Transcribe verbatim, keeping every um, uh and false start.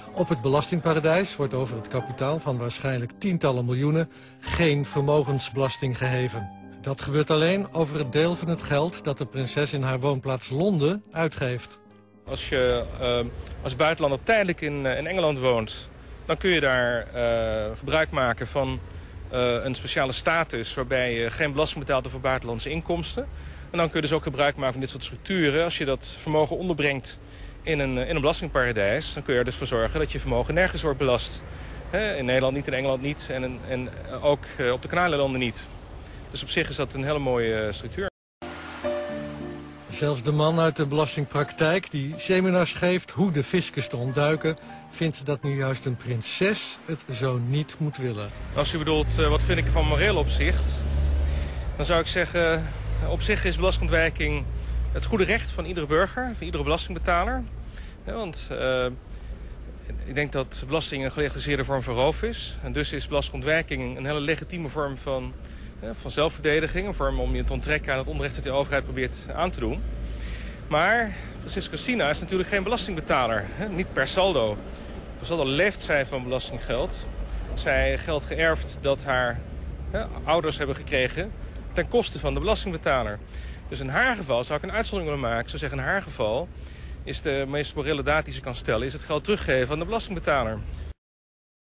Op het belastingparadijs wordt over het kapitaal van waarschijnlijk tientallen miljoenen geen vermogensbelasting geheven. Dat gebeurt alleen over het deel van het geld dat de prinses in haar woonplaats Londen uitgeeft. Als je uh, als buitenlander tijdelijk in, uh, in Engeland woont, dan kun je daar uh, gebruik maken van uh, een speciale status waarbij je geen belasting betaalt over buitenlandse inkomsten. En dan kun je dus ook gebruik maken van dit soort structuren. Als je dat vermogen onderbrengt in een, in een belastingparadijs, dan kun je er dus voor zorgen dat je vermogen nergens wordt belast. He, in Nederland niet, in Engeland niet en, en ook uh, op de Kanalenlanden niet. Dus op zich is dat een hele mooie uh, structuur. Zelfs de man uit de belastingpraktijk die seminars geeft hoe de fiscus te ontduiken, vindt dat nu juist een prinses het zo niet moet willen. Als u bedoelt, uh, wat vind ik van moreel opzicht, dan zou ik zeggen, op zich is belastingontwijking het goede recht van iedere burger, van iedere belastingbetaler. Ja, want uh, ik denk dat belasting een gelegaliseerde vorm van roof is. En dus is belastingontwijking een hele legitieme vorm van, ja, van zelfverdediging. Een vorm om je te onttrekken aan het onrecht dat de overheid probeert aan te doen. Maar prinses Christina is natuurlijk geen belastingbetaler. Hè? Niet per saldo. Per saldo leeft zij van belastinggeld. Zij geld geërfd dat haar hè, ouders hebben gekregen ten koste van de belastingbetaler. Dus in haar geval zou ik een uitzondering willen maken. Ik zou zeggen, in haar geval is de meest morele daad die ze kan stellen is het geld teruggeven aan de belastingbetaler.